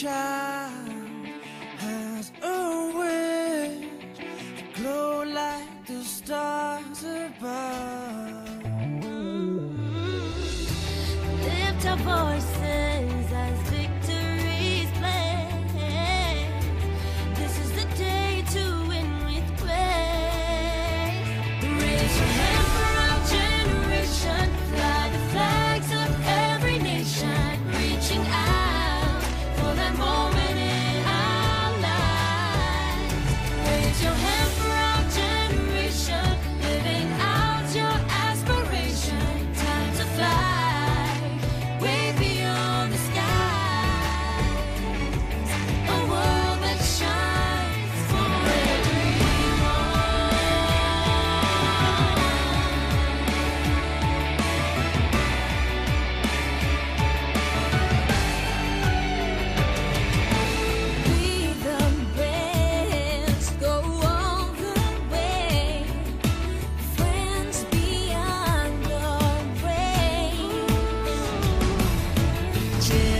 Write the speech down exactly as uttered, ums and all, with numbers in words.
child has a wish to glow like the stars above. Lift our voices as victory's played. This is the day to win with grace. Raise your hand for our generation. Fly the flags of every nation. Reaching out for that moment in our lives. Raise your hand for our generation. Living out your aspiration. Time to fly way beyond the skies. A world that shines for everyone. We the best go all the way. Friends beyond the rain.